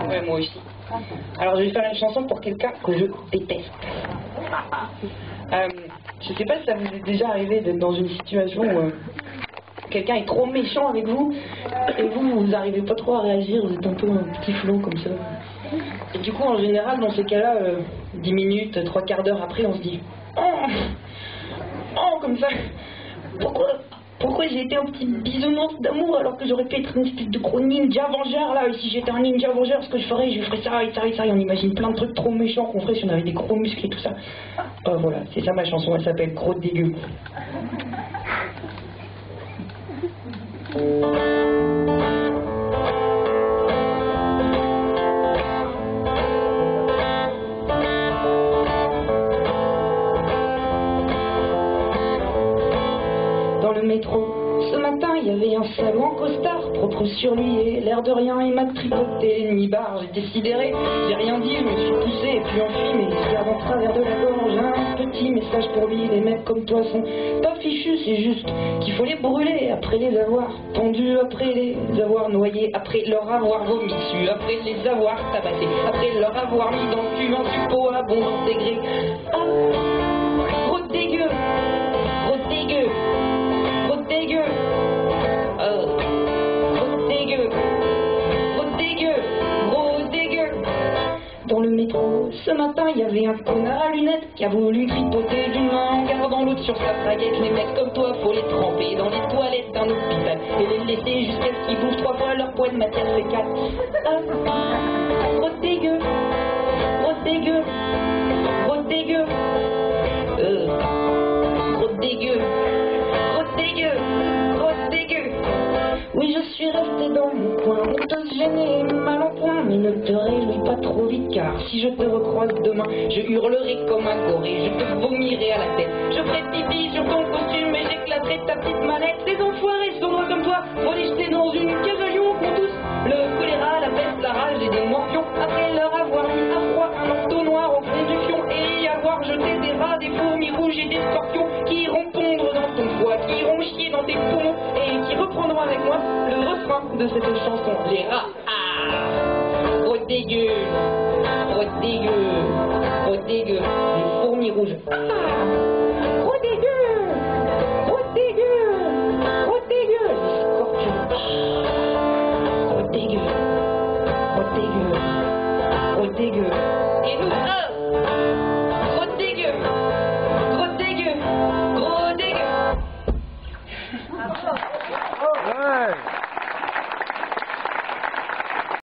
Ouais, moi aussi. Alors je vais faire une chanson pour quelqu'un que je déteste. Je sais pas si ça vous est déjà arrivé d'être dans une situation où quelqu'un est trop méchant avec vous et vous n'arrivez pas trop à réagir, vous êtes un peu un petit flot comme ça. Et du coup en général dans ces cas-là, 10 minutes, 3/4 d'heure après on se dit oh comme ça, pourquoi j'ai été un petit bisounours d'amour alors que j'aurais pu être une espèce de gros ninja vengeur là, et si j'étais un ninja vengeur, ce que je ferais ça et ça et ça, et on imagine plein de trucs trop méchants qu'on ferait si on avait des gros muscles et tout ça. Voilà, c'est ça ma chanson, elle s'appelle Gros dégueu. Dans le métro, ce matin, il y avait un salaud en costard, propre sur lui, et l'air de rien, il m'a tripoté, mi-barre, j'étais sidéré, j'ai rien dit, je me suis poussé, et puis enfui, mes regards en travers de la gorge, un petit message pour lui, les mecs comme toi sont pas fichus, c'est juste qu'il faut les brûler, après les avoir pendus, après les avoir noyés, après leur avoir vomi dessus, après les avoir tabassés, après leur avoir mis dans le cul un suppôt à bon intégré. Ah, gros dégueu, gros dégueu. Gros dégueu, gros dégueu. Dans le métro, ce matin, il y avait un connard à lunettes qui a voulu tripoter d'une main en gardant l'autre sur sa fraguette. Les mecs comme toi, faut les tremper dans les toilettes d'un hôpital et les laisser jusqu'à ce qu'ils bouffent 3 fois leur poids de matière fécale. Gros dégueu, gros dégueu, gros dégueu, gros dégueu. Oui, je suis resté dans mon coin, honteuse, gênée, mal en point, mais ne te réjouis pas trop vite, car si je te recroise demain, je hurlerai comme un goré, je te vomirai à la tête, je ferai pipi sur ton costume et j'éclaterai ta petite mallette. Les enfoirés sournois comme toi, faut les jeter dans une cage à lions pour tous le choléra, la peste, la rage et des morpions, après leur avoir mis à froid un manteau noir au fond du fion et y avoir jeté des rats, des fourmis rouges et des scorpions qui iront pondre dans ton foie, qui iront chier dans tes poumons et qui reprendront avec moi le refrain de cette chanson. Les rats, gros dégueu, gros dégueu, gros dégueu, les fourmis rouges.